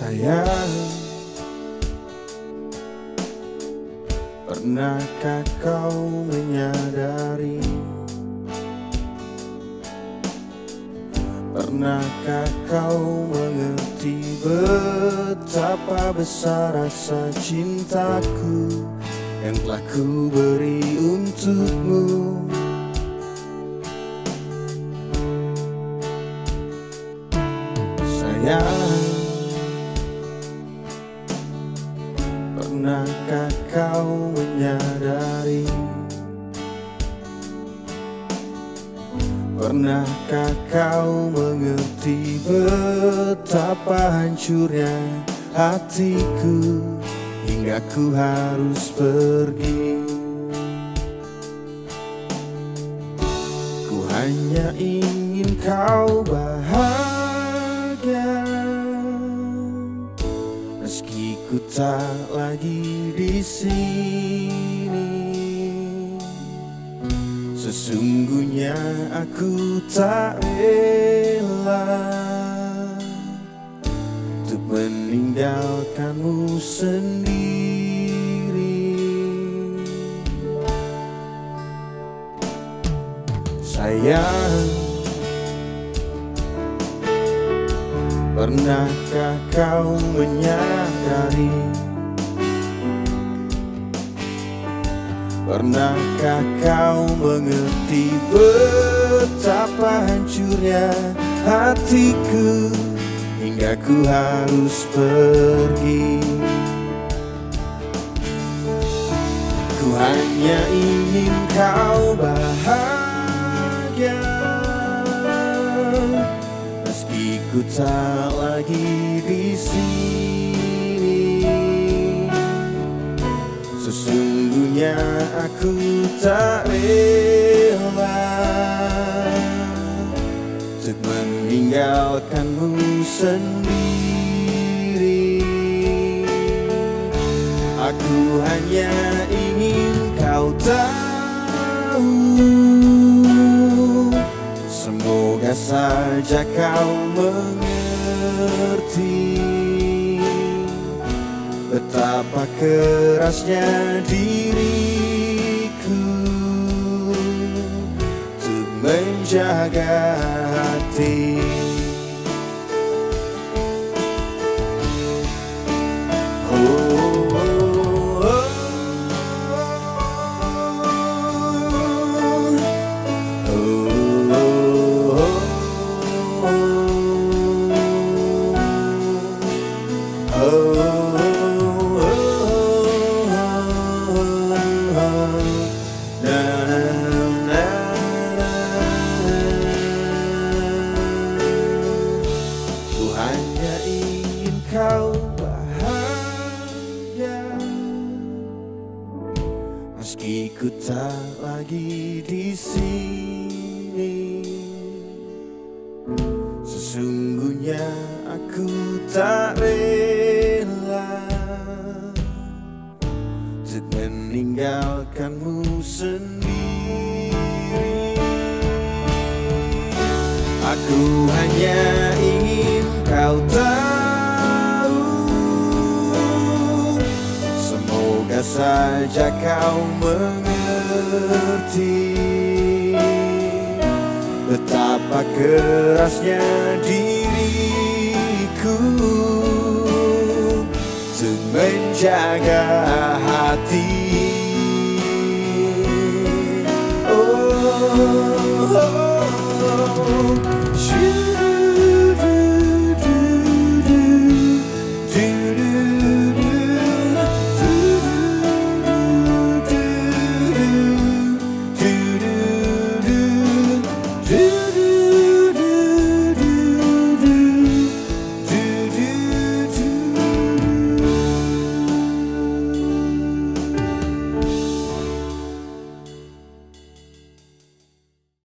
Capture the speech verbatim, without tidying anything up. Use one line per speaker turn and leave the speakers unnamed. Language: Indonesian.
Sayang, pernahkah kau menyadari? Pernahkah kau mengerti betapa besar rasa cintaku yang telah ku beri untukmu? Sayang, pernahkah kau menyadari? Pernahkah kau mengerti betapa hancurnya hatiku hingga ku harus pergi? Ku hanya ingin kau bahagia, meski ku tak lagi di sini. Sesungguhnya aku tak rela untuk meninggalkanmu sendiri. Sayang, pernahkah kau menyadari? Pernahkah kau mengerti betapa hancurnya hatiku hingga ku harus pergi? Ku hanya ingin kau bahagia, meski ku tak lagi di sini. Sesungguhnya aku tak rela untuk meninggalkanmu sendiri. Aku hanya ingin kau tahu, semoga saja kau mengerti betapa kerasnya diriku untuk menjaga hati. Oh, oh, oh, oh, oh, oh. Ku hanya ingin kau bahagia, meski ku tak lagi di sini. Sesungguhnya aku tak rela untuk meninggalkanmu sendiri. Aku hanya ingin kau tahu, semoga saja kau mengerti betapa kerasnya diriku untuk menjaga hati. Oh, oh, oh, oh.